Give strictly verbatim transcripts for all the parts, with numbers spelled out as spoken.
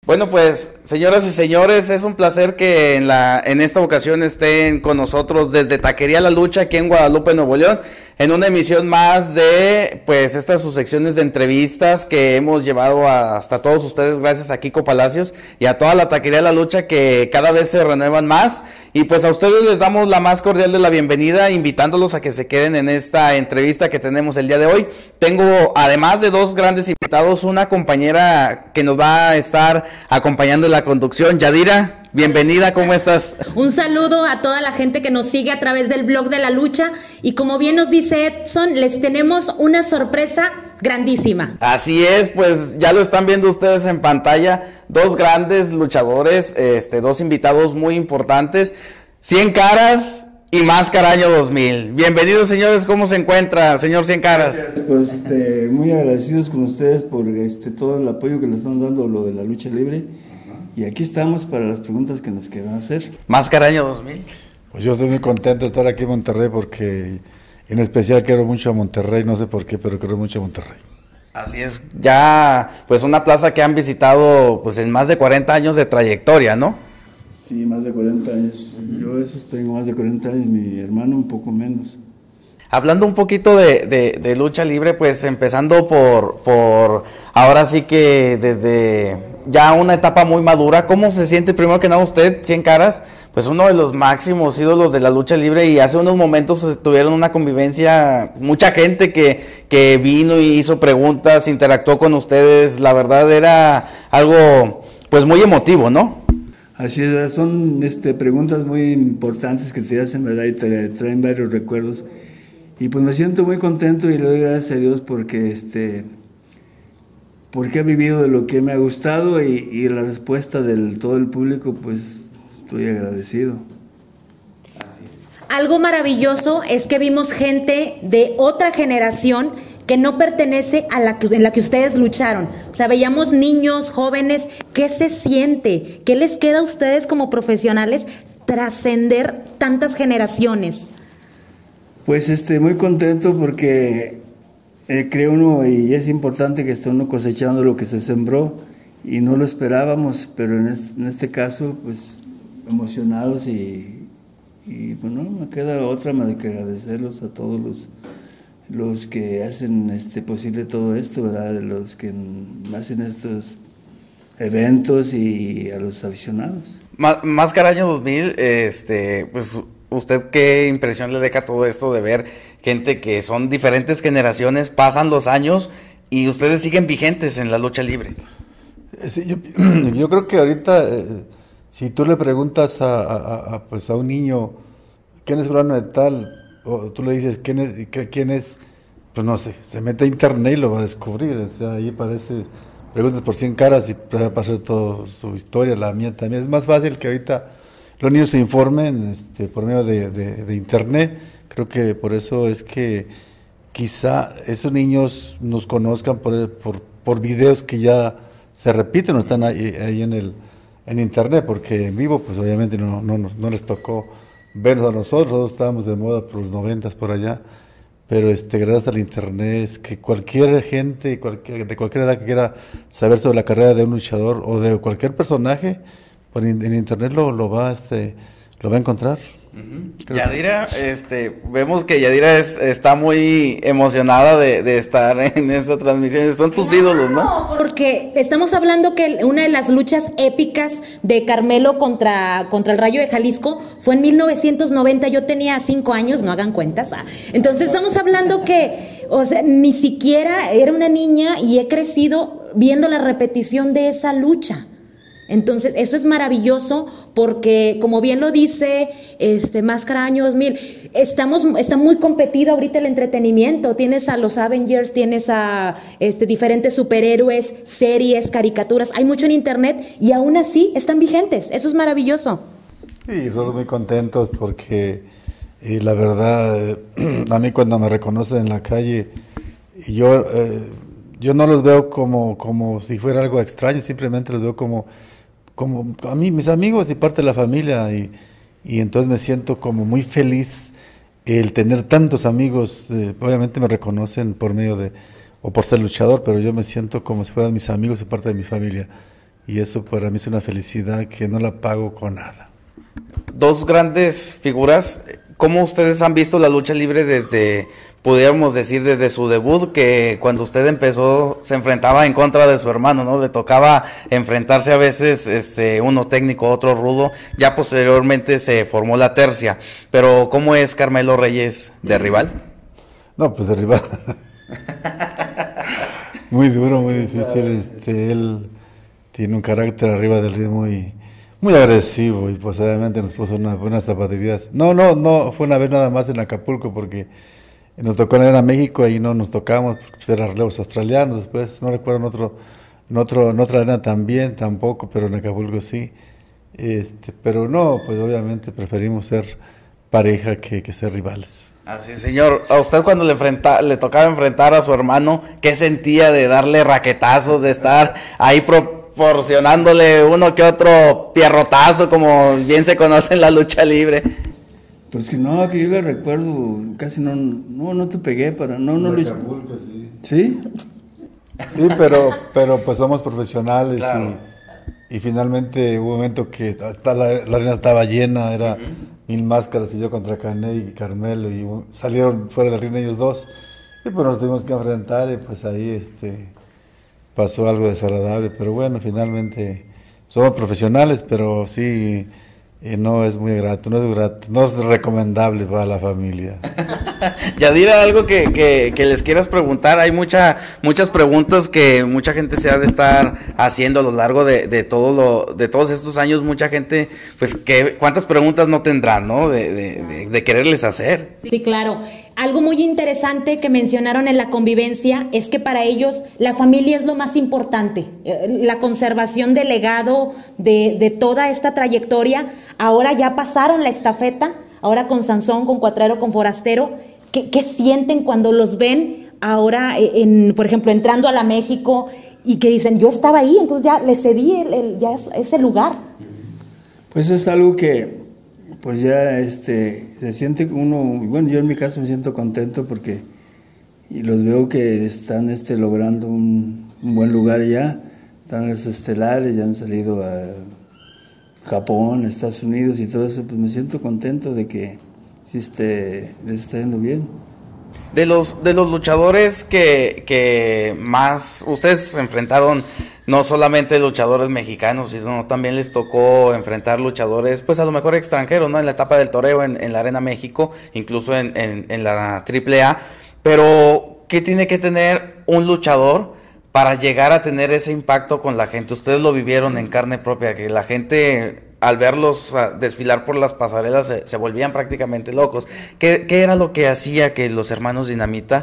Bueno, pues, señoras y señores, es un placer que en, la, en esta ocasión estén con nosotros desde Taquería La Lucha, aquí en Guadalupe, Nuevo León, en una emisión más de, pues, estas sus secciones de entrevistas que hemos llevado a, hasta todos ustedes, gracias a Kiko Palacios y a toda la Taquería La Lucha, que cada vez se renuevan más. Y pues a ustedes les damos la más cordial de la bienvenida, invitándolos a que se queden en esta entrevista que tenemos el día de hoy. Tengo, además de dos grandes invitados, una compañera que nos va a estar acompañando en la conducción. Yadira, bienvenida, ¿cómo estás? Un saludo a toda la gente que nos sigue a través del blog de La Lucha, y como bien nos dice Edson, les tenemos una sorpresa grandísima. Así es, pues ya lo están viendo ustedes en pantalla, dos grandes luchadores, este, dos invitados muy importantes, Cien Caras y Máscara Año dos mil. Bienvenidos, señores, ¿cómo se encuentra, señor Cien Caras? Pues este, muy agradecidos con ustedes por este, todo el apoyo que nos están dando lo de la lucha libre. Y aquí estamos para las preguntas que nos quieran hacer. Máscara Año dos mil. Pues yo estoy muy contento de estar aquí en Monterrey porque en especial quiero mucho a Monterrey, no sé por qué, pero quiero mucho a Monterrey. Así es, ya pues una plaza que han visitado pues en más de cuarenta años de trayectoria, ¿no? Sí, más de cuarenta años. Uh-huh. Yo esos tengo más de cuarenta años, mi hermano un poco menos. Hablando un poquito de, de, de lucha libre, pues empezando por, por ahora sí que desde ya una etapa muy madura, ¿cómo se siente primero que nada usted, Cien Caras? Pues uno de los máximos ídolos de la lucha libre, y hace unos momentos tuvieron una convivencia, mucha gente que, que vino y hizo preguntas, interactuó con ustedes, la verdad era algo pues muy emotivo, ¿no? Así es, son este, preguntas muy importantes que te hacen, ¿verdad? Y te traen varios recuerdos. Y pues me siento muy contento y le doy gracias a Dios porque este porque he vivido de lo que me ha gustado, y, y la respuesta de todo el público, pues estoy agradecido. Algo maravilloso es que vimos gente de otra generación que no pertenece a la que, en la que ustedes lucharon. O sea, veíamos niños, jóvenes. ¿Qué se siente? ¿Qué les queda a ustedes como profesionales trascender tantas generaciones? Pues este, muy contento porque eh, creo uno, y es importante que esté uno cosechando lo que se sembró, y no lo esperábamos, pero en este, en este caso, pues emocionados, y, y bueno, no me queda otra más que agradecerlos a todos los, los que hacen este, posible todo esto, ¿verdad? Los que hacen estos eventos, y a los aficionados. Máscara Año dos mil, este, pues ¿usted qué impresión le deja todo esto de ver gente que son diferentes generaciones, pasan los años y ustedes siguen vigentes en la lucha libre? Sí, yo, yo creo que ahorita, eh, si tú le preguntas a, a, a, pues a un niño, ¿quién es fulano de tal? O tú le dices, ¿quién es? ¿quién es? Pues no sé, se mete a internet y lo va a descubrir. O sea, ahí aparece, preguntas por Cien Caras y va a aparecer toda su historia, la mía también. Es más fácil que ahorita los niños se informen este, por medio de, de, de internet. Creo que por eso es que quizá esos niños nos conozcan por, por, por videos que ya se repiten o están ahí, ahí en el en internet, porque en vivo pues obviamente no, no, no les tocó vernos a nosotros, nosotros estábamos de moda por los noventas por allá, pero este gracias al internet es que cualquier gente, cualquier, de cualquier edad que quiera saber sobre la carrera de un luchador o de cualquier personaje, por in, en internet lo, lo va este lo va a encontrar. Uh-huh. Yadira, este, vemos que Yadira es, está muy emocionada de, de estar en esta transmisión. Son tus claro, ídolos, ¿no? Porque estamos hablando que una de las luchas épicas de Carmelo contra, contra el Rayo de Jalisco fue en mil novecientos noventa. Yo tenía cinco años, no hagan cuentas. Ah. Entonces estamos hablando que, o sea, ni siquiera era una niña y he crecido viendo la repetición de esa lucha. Entonces, eso es maravilloso porque, como bien lo dice este Máscara Año dos mil, estamos, está muy competido ahorita el entretenimiento. Tienes a los Avengers, tienes a este, diferentes superhéroes, series, caricaturas. Hay mucho en internet y aún así están vigentes. Eso es maravilloso. Sí, estamos muy contentos porque eh, la verdad, eh, a mí cuando me reconocen en la calle, yo, eh, yo no los veo como, como si fuera algo extraño, simplemente los veo como... como a mí, mis amigos y parte de la familia, y, y entonces me siento como muy feliz el tener tantos amigos. Eh, obviamente me reconocen por medio de, o por ser luchador, pero yo me siento como si fueran mis amigos y parte de mi familia, y eso para mí es una felicidad que no la pago con nada. Dos grandes figuras. ¿Cómo ustedes han visto la lucha libre desde, pudiéramos decir, desde su debut, que cuando usted empezó se enfrentaba en contra de su hermano, ¿no? Le tocaba enfrentarse a veces este, uno técnico, otro rudo, ya posteriormente se formó la tercia, pero ¿cómo es Carmelo Reyes de rival? No, pues de rival. Muy duro, muy difícil, este, él tiene un carácter arriba del ritmo y muy agresivo, y posiblemente nos puso una, unas zapaterías. No, no, no, fue una vez nada más en Acapulco, porque nos tocó en a México y no nos tocamos, porque pues, eran relevos australianos. Después no recuerdo en, otro, en, otro, en otra arena también, tampoco, pero en Acapulco sí. Este, pero no, pues obviamente preferimos ser pareja que, que ser rivales. Así es, señor. A usted cuando le, enfrenta, le tocaba enfrentar a su hermano, ¿qué sentía de darle raquetazos, de estar ahí pro proporcionándole uno que otro pierrotazo, como bien se conoce en la lucha libre? Pues que no, que yo le recuerdo, casi no, no, no te pegué para, no, no lo hice. Sí. ¿Sí? Sí, pero, pero pues somos profesionales, claro. y, y finalmente hubo un momento que la, la arena estaba llena, era uh-huh. mil máscaras y yo contra Cané y Carmelo, y salieron fuera del ring ellos dos, y pues nos tuvimos que enfrentar, y pues ahí este pasó algo desagradable, pero bueno, finalmente somos profesionales, pero sí, eh, no es muy grato, no es grato, no es recomendable para la familia. Yadira, algo que, que, que les quieras preguntar. Hay mucha, muchas preguntas que mucha gente se ha de estar haciendo a lo largo de, de todo lo, de todos estos años. Mucha gente, pues, que cuántas preguntas no tendrán, ¿no? De, de, de, de quererles hacer. Sí, claro. Algo muy interesante que mencionaron en la convivencia es que para ellos la familia es lo más importante. La conservación del legado de, de toda esta trayectoria. Ahora ya pasaron la estafeta, ahora con Sansón, con Cuatrero, con Forastero. ¿Qué, qué sienten cuando los ven ahora, en, por ejemplo, entrando a la México y que dicen, yo estaba ahí, entonces ya le cedí el, el, ya ese lugar? Pues es algo que, pues ya este, se siente uno, bueno, yo en mi caso me siento contento porque y los veo que están este, logrando un, un buen lugar ya, están los estelares, ya han salido a Japón, Estados Unidos y todo eso, pues me siento contento de que sí este, les está yendo bien. De los, de los luchadores que, que más ustedes se enfrentaron, no solamente luchadores mexicanos, sino también les tocó enfrentar luchadores, pues a lo mejor extranjeros, ¿no? En la etapa del toreo, en, en la Arena México, incluso en, en, en la triple A, pero ¿qué tiene que tener un luchador para llegar a tener ese impacto con la gente? Ustedes lo vivieron en carne propia, que la gente al verlos desfilar por las pasarelas se, se volvían prácticamente locos. ¿Qué, ¿Qué era lo que hacía que los hermanos Dinamita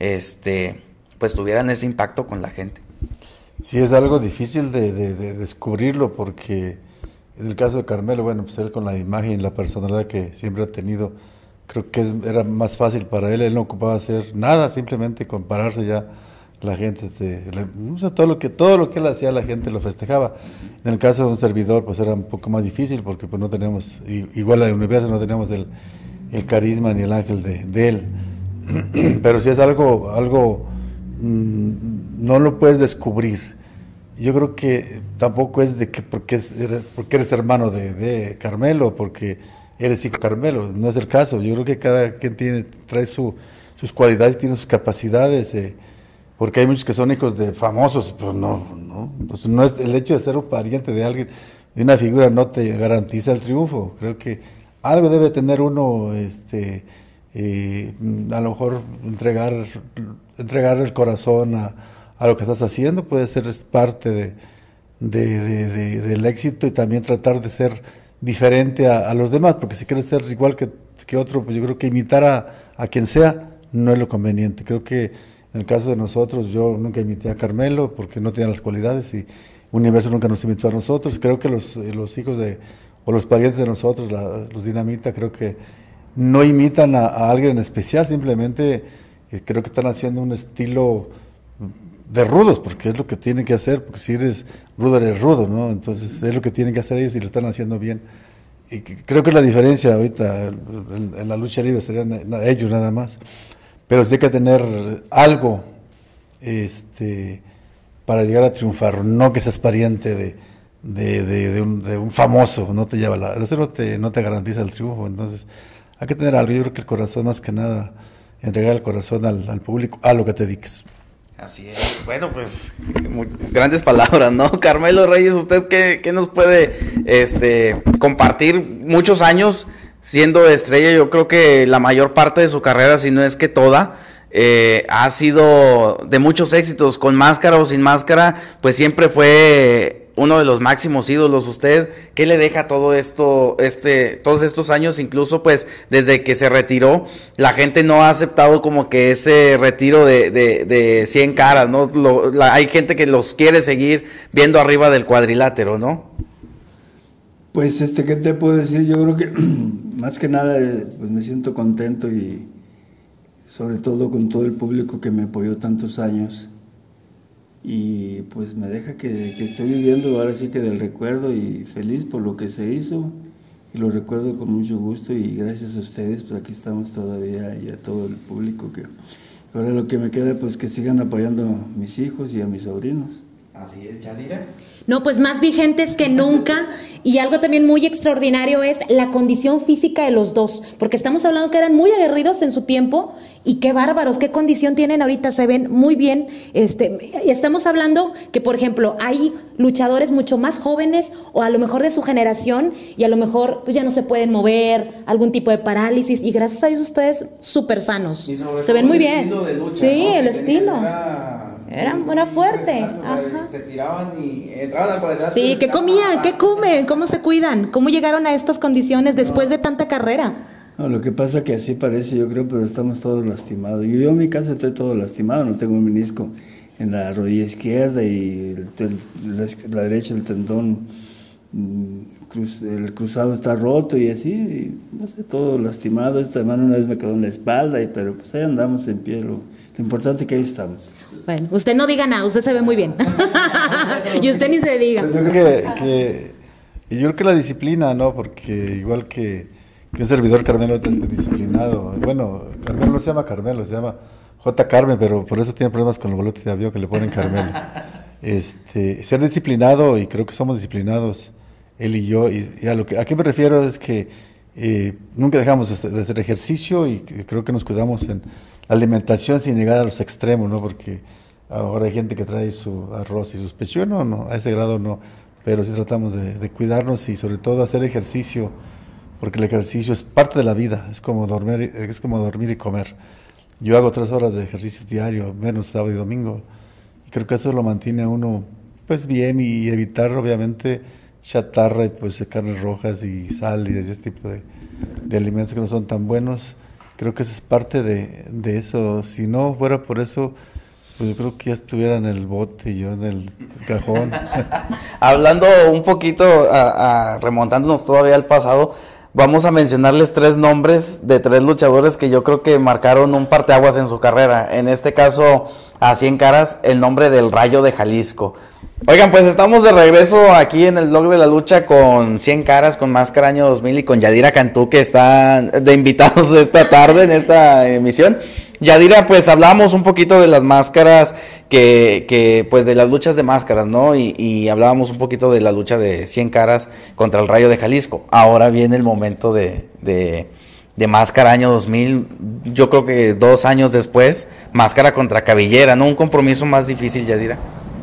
este, pues tuvieran ese impacto con la gente? Sí, es algo difícil de, de, de descubrirlo, porque en el caso de Carmelo, bueno, pues él con la imagen y la personalidad que siempre ha tenido, creo que es, era más fácil para él, él no ocupaba hacer nada, simplemente compararse ya. La gente, este, la, o sea, todo lo que todo lo que él hacía, la gente lo festejaba. En el caso de un servidor, pues era un poco más difícil, porque pues no tenemos, igual en el universo no tenemos el, el carisma ni el ángel de, de él. Pero si es algo, algo mmm, no lo puedes descubrir. Yo creo que tampoco es de que porque, es, porque eres hermano de, de Carmelo, porque eres hijo de Carmelo, no es el caso. Yo creo que cada quien tiene, trae su, sus cualidades, tiene sus capacidades. Eh, Porque hay muchos que son hijos de famosos, pues no, no. Entonces no es el hecho de ser un pariente de alguien, de una figura, no te garantiza el triunfo. Creo que algo debe tener uno, este, eh, a lo mejor entregar, entregar el corazón a, a lo que estás haciendo, puede ser parte de, de, de, de, del éxito, y también tratar de ser diferente a, a los demás, porque si quieres ser igual que, que otro, pues yo creo que imitar a, a quien sea no es lo conveniente. Creo que en el caso de nosotros, yo nunca imité a Carmelo porque no tenía las cualidades, y Universo nunca nos imitó a nosotros. Creo que los, los hijos de, o los parientes de nosotros, la, los Dinamita, creo que no imitan a, a alguien en especial, simplemente eh, creo que están haciendo un estilo de rudos, porque es lo que tienen que hacer, porque si eres rudo, eres rudo, ¿no? Entonces es lo que tienen que hacer ellos y lo están haciendo bien. Y creo que es la diferencia ahorita en, en la lucha libre, serían ellos nada más. Pero sí hay que tener algo este, para llegar a triunfar, no que seas pariente de, de, de, de, un, de un famoso, no te lleva la, eso no te, no te garantiza el triunfo. Entonces hay que tener algo. Yo creo que el corazón, más que nada, entregar el corazón al, al público, a lo que te dediques. Así es. Bueno, pues muy, grandes palabras, ¿no? Carmelo Reyes, ¿usted qué, qué nos puede este, compartir? Muchos años siendo estrella, yo creo que la mayor parte de su carrera, si no es que toda, eh, ha sido de muchos éxitos, con máscara o sin máscara, pues siempre fue uno de los máximos ídolos. ¿Usted qué le deja todo esto, este, todos estos años? Incluso pues desde que se retiró, la gente no ha aceptado como que ese retiro de, de, de cien caras, ¿no? Lo, la, hay gente que los quiere seguir viendo arriba del cuadrilátero, ¿no? Pues este, ¿qué te puedo decir? Yo creo que más que nada pues me siento contento, y sobre todo con todo el público que me apoyó tantos años. Y pues me deja que, que estoy viviendo ahora sí que del recuerdo, y feliz por lo que se hizo, y lo recuerdo con mucho gusto, y gracias a ustedes pues aquí estamos todavía, y a todo el público. Que ahora lo que me queda pues que sigan apoyando a mis hijos y a mis sobrinos. Así es, Yadira. No, pues más vigentes que nunca, y algo también muy extraordinario es la condición física de los dos, porque estamos hablando que eran muy aguerridos en su tiempo, y qué bárbaros, qué condición tienen ahorita, se ven muy bien. Este, estamos hablando que, por ejemplo, hay luchadores mucho más jóvenes, o a lo mejor de su generación, y a lo mejor pues ya no se pueden mover, algún tipo de parálisis, y gracias a Dios ustedes súper sanos, se ven muy bien. Lucha, sí, ¿no? el Que estilo. Era... Era, era fuerte. O sea, Ajá. se tiraban y entraban al cuadrilátero. Sí, ¿qué comían? ¿Qué comen? ¿Cómo se cuidan? ¿Cómo llegaron a estas condiciones después de tanta carrera? No, lo que pasa que así parece, yo creo, pero estamos todos lastimados. Yo, yo en mi caso estoy todo lastimado, no tengo un menisco en la rodilla izquierda, y el, el, la, la derecha, el tendón, cruz, el cruzado está roto y así, y, no sé, todo lastimado. Esta mano una vez me quedó en la espalda, y, pero pues ahí andamos en pie, lo, lo importante es que ahí estamos. Bueno, usted no diga nada, usted se ve muy bien. Y usted ni se diga. Pues yo creo que, que, yo creo que la disciplina, ¿no? Porque igual que, que un servidor, Carmelo, es disciplinado. Bueno, Carmelo no se llama Carmelo, se llama J. Carmen, pero por eso tiene problemas con los boletos de avión que le ponen Carmelo. Este, ser disciplinado, y creo que somos disciplinados, él y yo. Y, y a lo que a qué me refiero es que eh, nunca dejamos de hacer ejercicio, y creo que nos cuidamos en la alimentación sin llegar a los extremos, ¿no? Porque ahora hay gente que trae su arroz y sus pechos. No, no, a ese grado no, pero sí tratamos de, de cuidarnos, y sobre todo hacer ejercicio, porque el ejercicio es parte de la vida, es como dormir, es como dormir y comer. Yo hago tres horas de ejercicio diario, menos sábado y domingo, y creo que eso lo mantiene a uno pues bien, y evitar obviamente chatarra y pues carnes rojas y sal y ese tipo de, de alimentos que no son tan buenos. Creo que eso es parte de, de eso. Si no fuera por eso, pues yo creo que ya estuviera en el bote y yo en el cajón. Hablando un poquito, a, a, remontándonos todavía al pasado, vamos a mencionarles tres nombres de tres luchadores que yo creo que marcaron un parteaguas en su carrera. En este caso, a cien caras, el nombre del Rayo de Jalisco. Oigan, pues estamos de regreso aquí en el blog de la lucha con cien caras, con Máscara Año dos mil y con Yadira Cantú, que están de invitados esta tarde en esta emisión. Yadira, pues hablamos un poquito de las máscaras, que, que pues de las luchas de máscaras, ¿no? Y, y hablábamos un poquito de la lucha de cien caras contra el Rayo de Jalisco. Ahora viene el momento de, de, de Máscara Año dos mil, yo creo que dos años después, Máscara contra Cabellera, ¿no? Un compromiso más difícil, Yadira.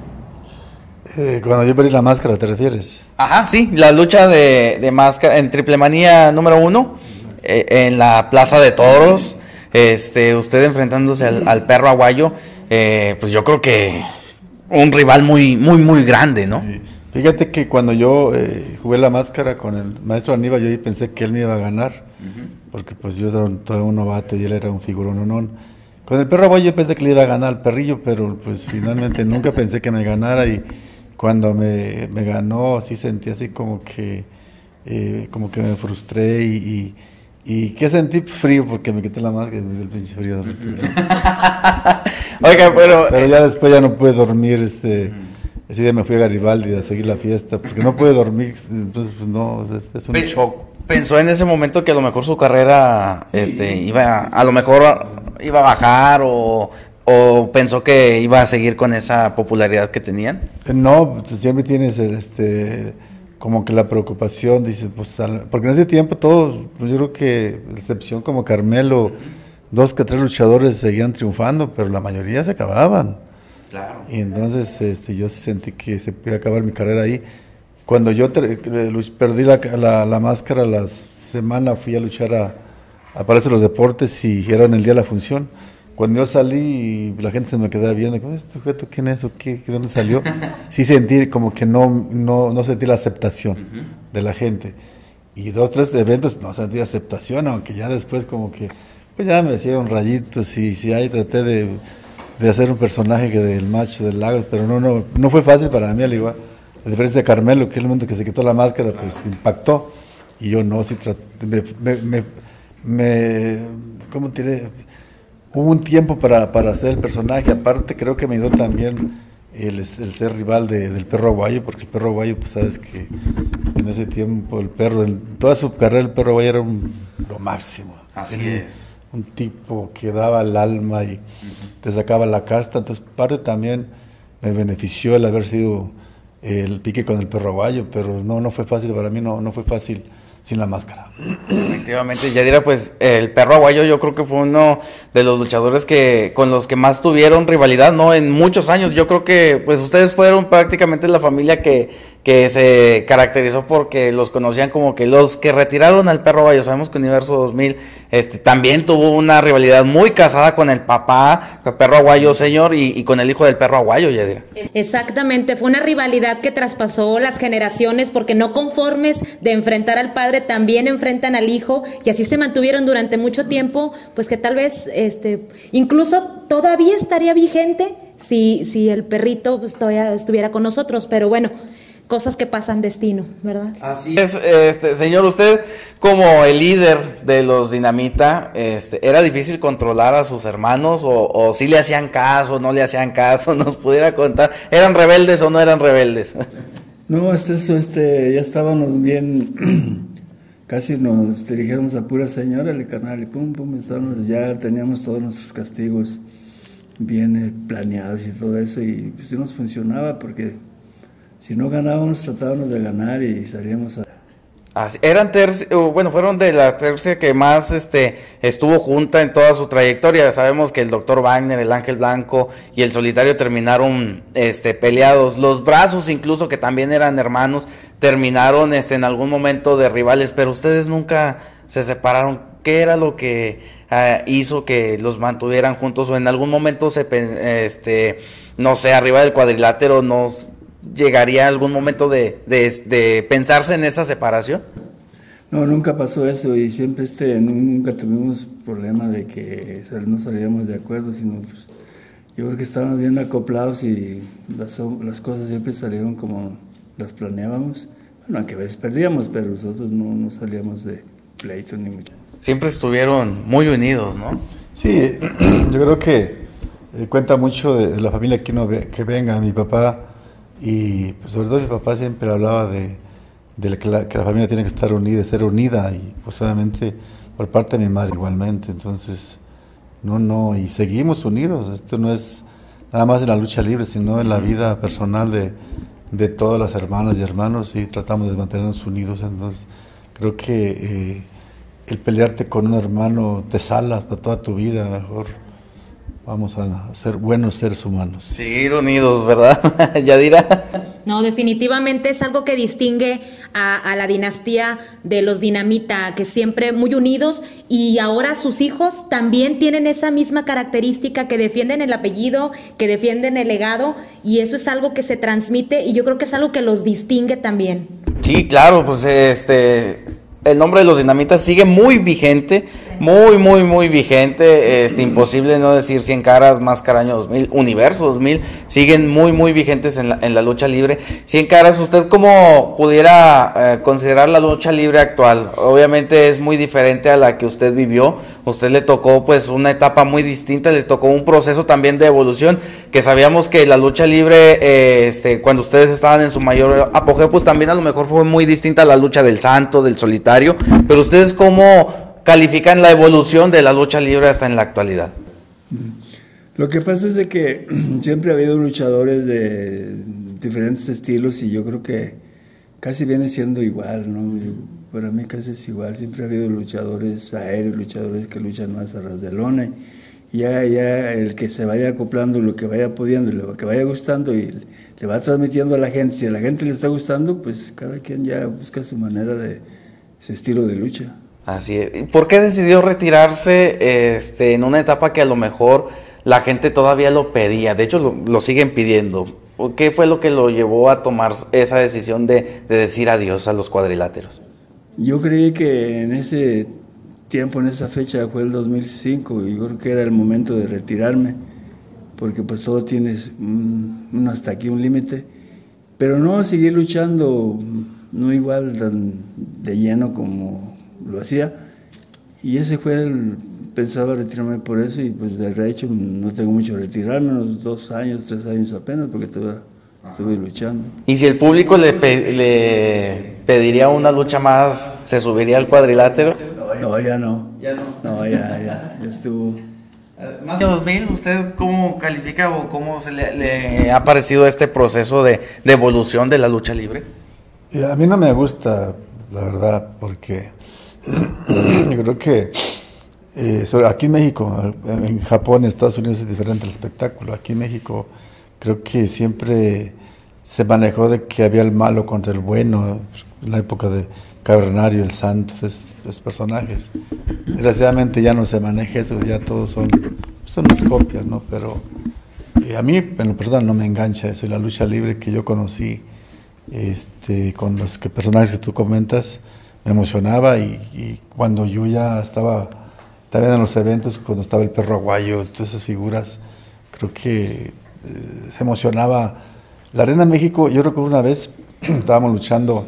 Eh, cuando yo perdí la máscara, ¿te refieres? Ajá, sí, la lucha de, de máscara en Triple Manía número uno, eh, en la Plaza de Toros, este, usted enfrentándose al, al Perro Aguayo, eh, pues yo creo que un rival muy, muy, muy grande, ¿no? Sí. Fíjate que cuando yo eh, jugué la máscara con el maestro Aníbal, yo pensé que él me iba a ganar, uh-huh. porque pues yo era un, todo un novato y él era un figurononón. Con el Perro Aguayo yo pensé que le iba a ganar al Perrillo, pero pues finalmente nunca pensé que me ganara, y cuando me, me ganó, sí sentí así como que, eh, como que me frustré, y, y, y ¿qué sentí? Frío, porque me quité la máscara y me dio el pinche frío. Oiga, pero... Pero ya después ya no pude dormir, este, ese día me fui a Garibaldi a seguir la fiesta, porque no pude dormir, entonces pues no, es, es un Pe- shock. ¿Pensó en ese momento que a lo mejor su carrera, este, iba, a lo mejor iba a bajar, o... o pensó que iba a seguir con esa popularidad que tenían? No, tú siempre tienes el, este, como que la preocupación, dices, pues, al, porque en ese tiempo todos, pues, yo creo que, excepción como Carmelo, dos que tres luchadores seguían triunfando, pero la mayoría se acababan. Claro. Y entonces este, yo sentí que se podía acabar mi carrera ahí. Cuando yo te, perdí la, la, la máscara, la semana fui a luchar a, a Palacio de los Deportes y era en el día de la función. Cuando yo salí, la gente se me quedaba viendo, ¿este sujeto quién es o qué? ¿De dónde salió? Sí sentí como que no, no, no sentí la aceptación uh-huh. de la gente. Y dos, tres eventos no sentí aceptación, aunque ya después como que, pues ya me hacían rayitos y sí, ahí traté de, de hacer un personaje que del macho del lago, pero no, no, no fue fácil para mí, al igual. A diferencia de Carmelo, que es el momento que se quitó la máscara, pues impactó. Y yo no, sí traté, me, me, me, me ¿cómo diré? Hubo un tiempo para, para hacer el personaje, aparte creo que me ayudó también el, el ser rival de, del perro aguayo, porque el perro aguayo, pues sabes que en ese tiempo el perro, en toda su carrera el perro aguayo era un, lo máximo. Así era es. Un, un tipo que daba el alma y uh-huh. te sacaba la casta, entonces parte también me benefició el haber sido el pique con el perro aguayo, pero no, no fue fácil, para mí no, no fue fácil sin la máscara. Efectivamente, Yadira, pues el perro aguayo yo creo que fue uno de los luchadores que con los que más tuvieron rivalidad, ¿no? En muchos años. Yo creo que pues ustedes fueron prácticamente la familia que, que se caracterizó porque los conocían como que los que retiraron al perro aguayo. Sabemos que Universo dos mil este, también tuvo una rivalidad muy casada con el papá, el perro aguayo señor, y, y con el hijo del perro aguayo, Yadira. Exactamente, fue una rivalidad que traspasó las generaciones porque no conformes de enfrentar al padre, también enfrentan al hijo y así se mantuvieron durante mucho tiempo, pues que tal vez este, incluso todavía estaría vigente si, si el perrito pues, todavía estuviera con nosotros, pero bueno, cosas que pasan, destino, ¿verdad? Así es, este, señor, usted como el líder de los Dinamita, este, ¿era difícil controlar a sus hermanos o, o sí le hacían caso, no le hacían caso? ¿Nos pudiera contar? ¿Eran rebeldes o no eran rebeldes? No, es eso, este, ya estábamos bien, casi nos dirigíamos a pura señora, el canal, y pum, pum, estábamos, ya teníamos todos nuestros castigos bien eh, planeados y todo eso, y pues sí nos funcionaba porque si no ganábamos, tratábamos de ganar y salíamos a... Así, eran terci bueno, fueron de la tercia que más este, estuvo junta en toda su trayectoria. Sabemos que el doctor Wagner, el Ángel Blanco y el Solitario terminaron este, peleados. Los Brazos, incluso, que también eran hermanos, terminaron este, en algún momento de rivales, pero ustedes nunca se separaron. ¿Qué era lo que uh, hizo que los mantuvieran juntos? O en algún momento, se este, no sé, arriba del cuadrilátero, no... ¿Llegaría algún momento de, de, de pensarse en esa separación? No, nunca pasó eso y siempre este, nunca tuvimos problema de que no salíamos de acuerdo, sino pues, yo creo que estábamos bien acoplados y las, las cosas siempre salieron como las planeábamos. Bueno, aunque a veces perdíamos, pero nosotros no, no salíamos de pleito ni mucho. Siempre estuvieron muy unidos, ¿no? Sí, yo creo que eh, cuenta mucho de, de la familia que, no ve, que venga, mi papá. Y pues, sobre todo mi papá siempre hablaba de, de que, la, que la familia tiene que estar unida, ser unida, y pues obviamente por parte de mi madre igualmente. Entonces, no, no, y seguimos unidos. Esto no es nada más en la lucha libre, sino en la vida personal de, de todas las hermanas y hermanos, y tratamos de mantenernos unidos. Entonces, creo que eh, el pelearte con un hermano te sala para toda tu vida, mejor. Vamos a ser buenos seres humanos. Seguir unidos, ¿verdad, Yadira? No, definitivamente es algo que distingue a, a la dinastía de los Dinamita, que siempre muy unidos, y ahora sus hijos también tienen esa misma característica, que defienden el apellido, que defienden el legado, y eso es algo que se transmite y yo creo que es algo que los distingue también. Sí, claro, pues este... el nombre de los Dinamitas sigue muy vigente, muy, muy, muy vigente. Este, imposible no decir Cien Caras, Máscara Año dos mil, Universo dos mil, siguen muy, muy vigentes en la, en la lucha libre. Cien Caras, ¿usted cómo pudiera eh, considerar la lucha libre actual? Obviamente es muy diferente a la que usted vivió. Usted le tocó pues una etapa muy distinta, le tocó un proceso también de evolución, que sabíamos que la lucha libre, eh, este, cuando ustedes estaban en su mayor apogeo, pues también a lo mejor fue muy distinta a la lucha del Santo, del Solitario. Pero ustedes, ¿cómo califican la evolución de la lucha libre hasta en la actualidad? Lo que pasa es de que siempre ha habido luchadores de diferentes estilos y yo creo que casi viene siendo igual, ¿no? Yo, para mí casi es igual, siempre ha habido luchadores aéreos, luchadores que luchan más a ras de lona y ya, ya el que se vaya acoplando, lo que vaya pudiendo, lo que vaya gustando y le va transmitiendo a la gente, si a la gente le está gustando, pues cada quien ya busca su manera de, su estilo de lucha. Así es. ¿Por qué decidió retirarse este, en una etapa que a lo mejor la gente todavía lo pedía? De hecho, lo, lo siguen pidiendo. ¿Qué fue lo que lo llevó a tomar esa decisión de, de decir adiós a los cuadriláteros? Yo creí que en ese tiempo, en esa fecha, fue el dos mil cinco, y yo creo que era el momento de retirarme, porque pues todo tienes un, un hasta aquí, un límite. Pero no, seguir luchando, no igual tan de lleno como lo hacía, y ese fue el, pensaba retirarme por eso, y pues de hecho no tengo mucho que retirarme, unos dos años, tres años apenas, porque todavía estuve luchando. ¿Y si el público le, pe le pediría una lucha más, se subiría al cuadrilátero? No, ya no. Ya no. No, ya, ya, ya estuvo. Más de dos mil, ¿usted cómo califica o cómo se le, le ha parecido este proceso de, de evolución de la lucha libre? Y a mí no me gusta, la verdad, porque yo creo que eh, sobre, aquí en México, en Japón, en Estados Unidos es diferente el espectáculo. Aquí en México creo que siempre se manejó de que había el malo contra el bueno, en la época de Cavernario, el Santo, esos, esos personajes. Desgraciadamente ya no se maneja eso, ya todos son, son unas copias, ¿no? Pero eh, a mí, en lo personal, no me engancha eso. Y la lucha libre que yo conocí este, con los que, personajes que tú comentas, me emocionaba. Y, y cuando yo ya estaba también en los eventos, cuando estaba el Perro Aguayo, todas esas figuras, creo que eh, se emocionaba. La Arena México, yo recuerdo una vez, estábamos luchando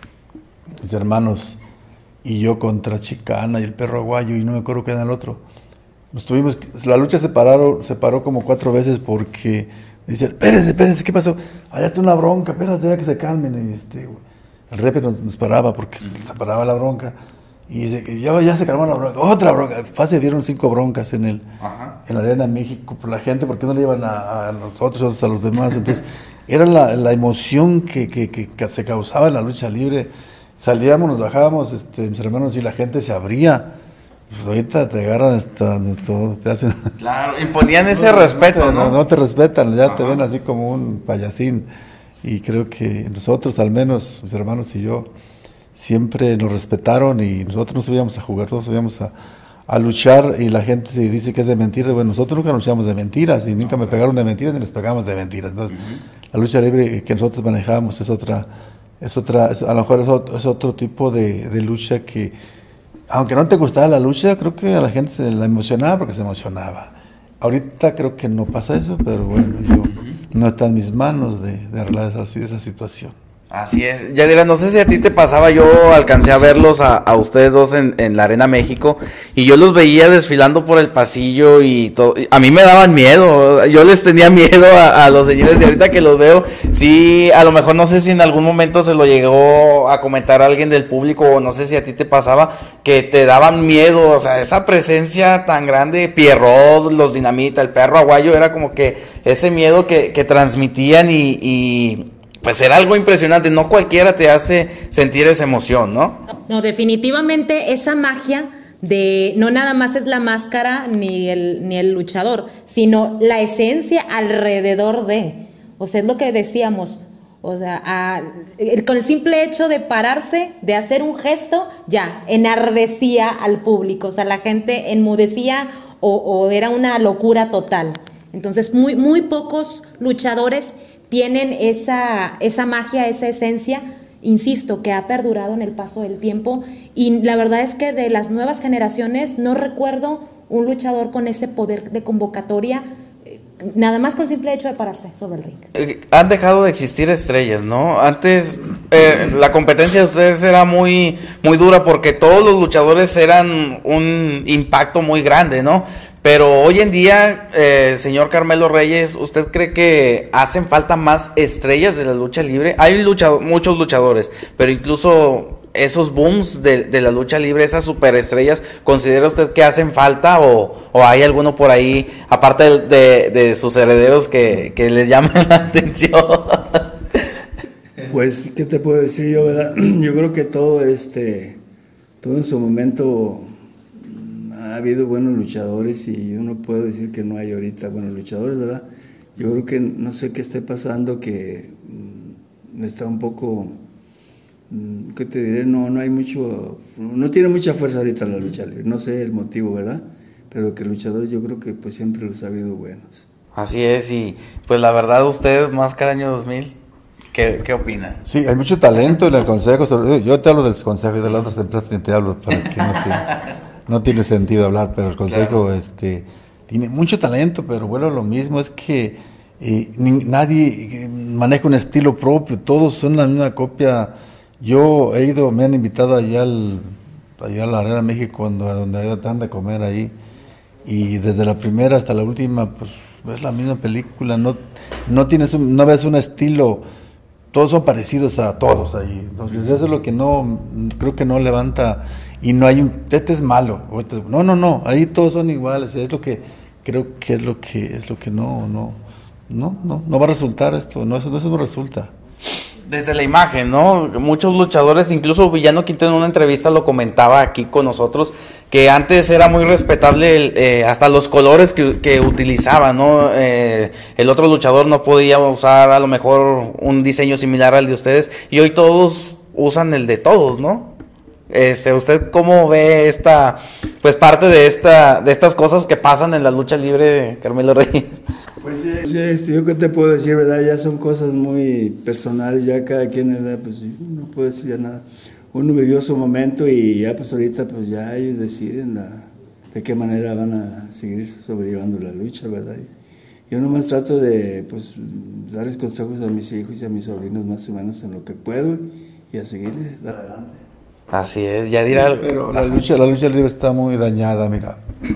mis hermanos y yo contra Chicana y el Perro Aguayo, y no me acuerdo qué era el otro. Nos tuvimos, la lucha se pararon, se paró como cuatro veces porque dicen, espérense, espérense, ¿qué pasó? Allá está una bronca, espérate, ya que se calmen. Y este, el repe nos, nos paraba porque se paraba la bronca. Y dice, ya, ya se calmó la bronca, otra bronca. Fácil, vieron cinco broncas en el Ajá. en la Arena México por la gente, porque no le llevan a, a nosotros, a los demás. Entonces, era la, la emoción que, que, que, que se causaba en la lucha libre. Salíamos, nos bajábamos, este, mis hermanos, y la gente se abría. Pues ahorita te agarran hasta todo, te hacen... Claro, imponían ese no, respeto, ¿no? ¿no? No te respetan, ya Ajá. te ven así como un payasín. Y creo que nosotros, al menos, mis hermanos y yo, siempre nos respetaron, y nosotros no subíamos a jugar, todos subíamos a, a luchar, y la gente se dice que es de mentiras. Bueno, nosotros nunca luchamos de mentiras, y nunca me pegaron de mentiras, ni les pegamos de mentiras. Entonces, uh-huh. la lucha libre que nosotros manejábamos es otra... Es otra, es, a lo mejor es otro, es otro tipo de, de lucha que, aunque no te gustaba la lucha, creo que a la gente se la emocionaba porque se emocionaba. Ahorita creo que no pasa eso, pero bueno, yo, no está en mis manos de, de arreglar esa, esa situación. Así es. Yadira, no sé si a ti te pasaba, yo alcancé a verlos a, a ustedes dos en, en la Arena México, y yo los veía desfilando por el pasillo y todo. A mí me daban miedo, yo les tenía miedo a, a los señores, y ahorita que los veo, sí, a lo mejor no sé si en algún momento se lo llegó a comentar alguien del público, o no sé si a ti te pasaba, que te daban miedo, o sea, esa presencia tan grande, Pierrot, los Dinamita, el Perro Aguayo, era como que ese miedo que, que transmitían y... y pues era algo impresionante, no cualquiera te hace sentir esa emoción, ¿no? No, definitivamente esa magia de no nada más es la máscara ni el, ni el luchador, sino la esencia alrededor de, o sea, es lo que decíamos, o sea, a, con el simple hecho de pararse, de hacer un gesto, ya, enardecía al público, o sea, la gente enmudecía o, o era una locura total. Entonces, muy, muy pocos luchadores tienen esa, esa magia, esa esencia, insisto, que ha perdurado en el paso del tiempo, y la verdad es que de las nuevas generaciones no recuerdo un luchador con ese poder de convocatoria, nada más con el simple hecho de pararse sobre el ring. Eh, han dejado de existir estrellas, ¿no? Antes eh, la competencia de ustedes era muy, muy dura porque todos los luchadores eran un impacto muy grande, ¿no? Pero hoy en día, eh, señor Carmelo Reyes, ¿usted cree que hacen falta más estrellas de la lucha libre? Hay luchado, muchos luchadores, pero incluso esos booms de, de la lucha libre, esas superestrellas, ¿considera usted que hacen falta o, o hay alguno por ahí, aparte de, de, de sus herederos, que, que les llamen la atención? Pues, ¿qué te puedo decir yo, verdad? Yo creo que todo este, todo en su momento ha habido buenos luchadores y uno puede decir que no hay ahorita buenos luchadores, ¿verdad? Yo creo que no sé qué esté pasando, que mm, está un poco, mm, ¿qué te diré? No, no hay mucho, no tiene mucha fuerza ahorita la lucha libre, no sé el motivo, ¿verdad? Pero que luchadores yo creo que pues siempre los ha habido buenos. Así es, y pues la verdad usted, Máscara Año dos mil, ¿qué, qué opina? Sí, hay mucho talento en el consejo. Yo te hablo del consejo y de las otras empresas ni te hablo, para que no, te, no tiene sentido hablar, pero el consejo claro. este, tiene mucho talento, pero bueno, lo mismo es que eh, ni, nadie maneja un estilo propio, todos son la misma copia. Yo he ido, me han invitado allá, al, allá a la Arena México, cuando, donde dan de comer ahí, y desde la primera hasta la última, pues es la misma película, no, no tienes un, no ves un estilo, todos son parecidos a todos ahí, entonces eso es lo que no, creo que no levanta, y no hay un, este es malo, este, no, no, no, ahí todos son iguales, es lo que, creo que es lo que, es lo que no, no, no, no, no va a resultar esto, no, eso, no, eso no resulta. Desde la imagen, ¿no? Muchos luchadores, incluso Villano Quinto en una entrevista lo comentaba aquí con nosotros, que antes era muy respetable el, eh, hasta los colores que, que utilizaba, ¿no? Eh, el otro luchador no podía usar a lo mejor un diseño similar al de ustedes, y hoy todos usan el de todos, ¿no? Este, ¿usted cómo ve esta, pues parte de esta, de estas cosas que pasan en la lucha libre, Carmelo Reyes? Pues sí, sí, yo qué te puedo decir, ¿verdad? Ya son cosas muy personales, ya cada quien, ¿verdad? Pues no puedo decir ya nada. Uno vivió su momento y ya pues ahorita pues ya ellos deciden la, de qué manera van a seguir sobrellevando la lucha, ¿verdad? Y yo nomás trato de pues darles consejos a mis hijos y a mis sobrinos más o menos en lo que puedo y a seguirles adelante. Así es, ya dirá algo. Pero la lucha, la lucha libre está muy dañada, mira.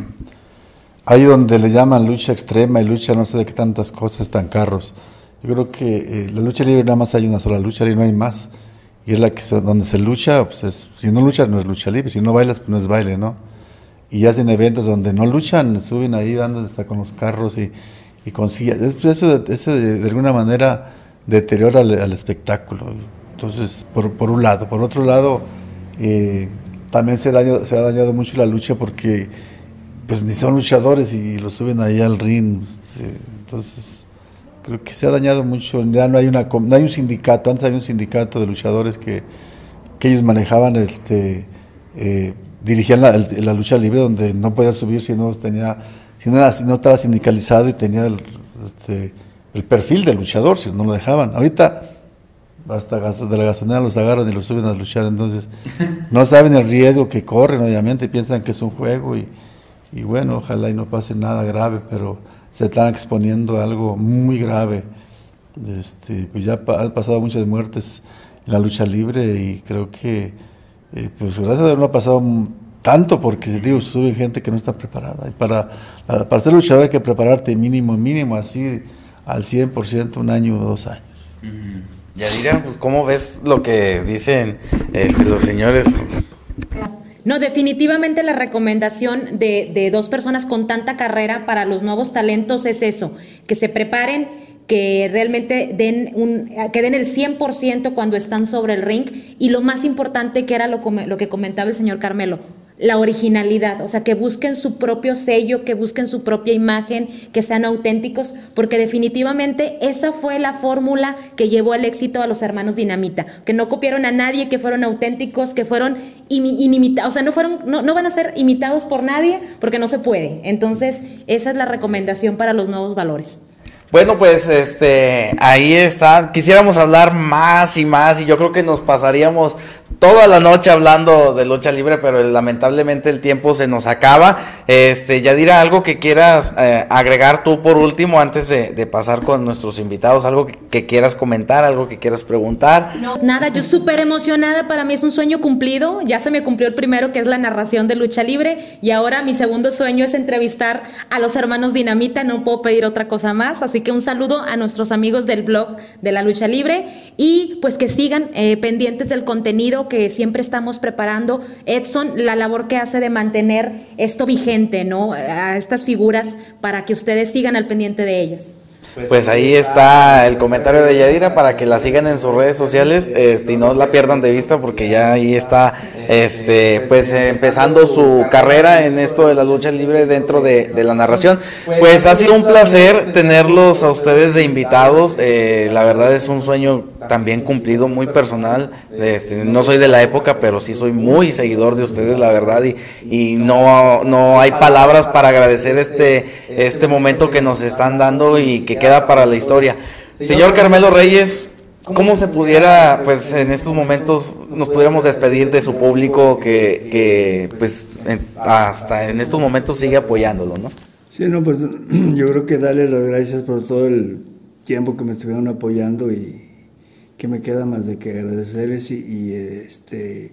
Ahí donde le llaman lucha extrema y lucha no sé de qué tantas cosas, tan carros. Yo creo que eh, la lucha libre nada más hay una sola lucha libre, no hay más. Y es la que se, donde se lucha, pues es, si no luchas no es lucha libre, si no bailas pues no es baile, ¿no? Y hacen eventos donde no luchan, suben ahí dando hasta con los carros y, y con sillas. Eso, eso de, de alguna manera deteriora al, al espectáculo. Entonces, por, por un lado. Por otro lado, eh, también se, daño, se ha dañado mucho la lucha porque pues ni son luchadores y los suben ahí al ring, sí. Entonces creo que se ha dañado mucho, ya no hay una no hay un sindicato, antes había un sindicato de luchadores que, que ellos manejaban, este, eh, dirigían la, la lucha libre donde no podía subir si no tenía, si no, era, si no estaba sindicalizado y tenía el, este, el perfil del luchador, si no lo dejaban. Ahorita hasta de la gasolina los agarran y los suben a luchar, entonces no saben el riesgo que corren, obviamente, piensan que es un juego y Y bueno, ojalá y no pase nada grave, pero se están exponiendo a algo muy grave. Este, pues ya pa han pasado muchas muertes en la lucha libre y creo que, eh, pues gracias a Dios no ha pasado tanto porque, digo, sube gente que no está preparada. Y para, para ser luchador hay que prepararte mínimo, mínimo, así al cien por ciento, un año o dos años. Mm-hmm. Yadira, pues ¿cómo ves lo que dicen este, los señores? No, definitivamente la recomendación de, de dos personas con tanta carrera para los nuevos talentos es eso, que se preparen, que realmente den un, que den el cien por ciento cuando están sobre el ring, y lo más importante que era lo, lo que comentaba el señor Carmelo, la originalidad, o sea, que busquen su propio sello, que busquen su propia imagen, que sean auténticos, porque definitivamente esa fue la fórmula que llevó al éxito a los hermanos Dinamita, que no copiaron a nadie, que fueron auténticos, que fueron inimitados, o sea, no fueron, no, no van a ser imitados por nadie, porque no se puede. Entonces, esa es la recomendación para los nuevos valores. Bueno, pues este, ahí está. Quisiéramos hablar más y más y yo creo que nos pasaríamos toda la noche hablando de lucha libre, pero lamentablemente el tiempo se nos acaba. Este, Yadira, algo que quieras eh, agregar tú por último antes de, de pasar con nuestros invitados, algo que, que quieras comentar, algo que quieras preguntar. No, nada, yo súper emocionada, para mí es un sueño cumplido, ya se me cumplió el primero, que es la narración de lucha libre, y ahora mi segundo sueño es entrevistar a los hermanos Dinamita, no puedo pedir otra cosa más, así que un saludo a nuestros amigos del blog de la lucha libre, y pues que sigan eh, pendientes del contenido que que siempre estamos preparando. Edson, la labor que hace de mantener esto vigente, ¿no? A estas figuras para que ustedes sigan al pendiente de ellas. Pues ahí está el comentario de Yadira para que la sigan en sus redes sociales, este, y no la pierdan de vista porque ya ahí está, este, pues empezando su carrera en esto de la lucha libre dentro de, de la narración. Pues ha sido un placer tenerlos a ustedes de invitados, eh, la verdad es un sueño también cumplido, muy personal. Este, no soy de la época, pero sí soy muy seguidor de ustedes, la verdad, y, y no, no hay palabras para agradecer este, este momento que nos están dando y que queda para la historia. Señor Carmelo Reyes, ¿cómo se pudiera, pues en estos momentos, nos pudiéramos despedir de su público que, que pues en, hasta en estos momentos sigue apoyándolo, ¿no? Sí, no, pues yo creo que darle las gracias por todo el tiempo que me estuvieron apoyando y que me queda más de que agradecerles y, y este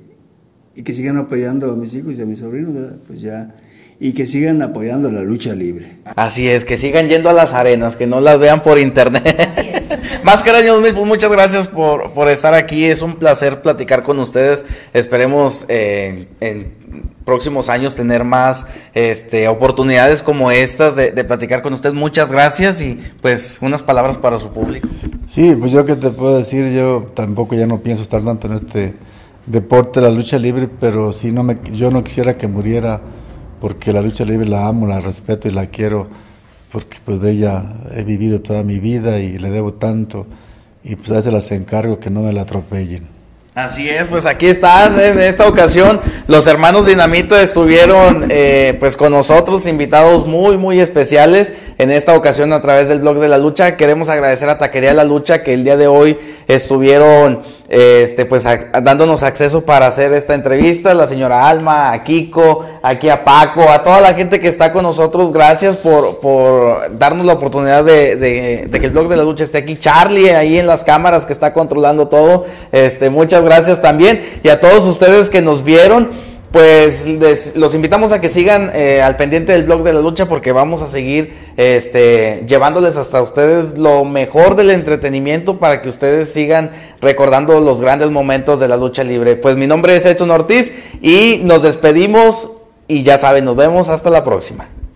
y que sigan apoyando a mis hijos y a mis sobrinos, ¿verdad? Pues ya, y que sigan apoyando la lucha libre. Así es, que sigan yendo a las arenas, que no las vean por internet. Máscara Año dos mil, pues muchas gracias por, por estar aquí, es un placer platicar con ustedes, esperemos eh, en próximos años tener más este, oportunidades como estas de, de platicar con usted. Muchas gracias y pues unas palabras para su público. Sí, pues yo qué te puedo decir, yo tampoco ya no pienso estar tanto en este deporte, la lucha libre, pero sí no me, yo no quisiera que muriera, porque la lucha libre la amo, la respeto y la quiero, porque pues de ella he vivido toda mi vida y le debo tanto, y pues a veces las encargo que no me la atropellen. Así es, pues aquí están en esta ocasión los hermanos Dinamita estuvieron eh, pues con nosotros, invitados muy muy especiales en esta ocasión a través del blog de la lucha. Queremos agradecer a Taquería La Lucha que el día de hoy estuvieron eh, este pues a, a, dándonos acceso para hacer esta entrevista, la señora Alma, a Kiko, aquí a Paco, a toda la gente que está con nosotros, gracias por, por darnos la oportunidad de, de, de que el blog de la lucha esté aquí. Charlie ahí en las cámaras que está controlando todo, este muchas gracias también, y a todos ustedes que nos vieron, pues les, los invitamos a que sigan eh, al pendiente del blog de la lucha, porque vamos a seguir este, llevándoles hasta ustedes lo mejor del entretenimiento para que ustedes sigan recordando los grandes momentos de la lucha libre. Pues mi nombre es Edson Ortiz y nos despedimos y ya saben, nos vemos hasta la próxima.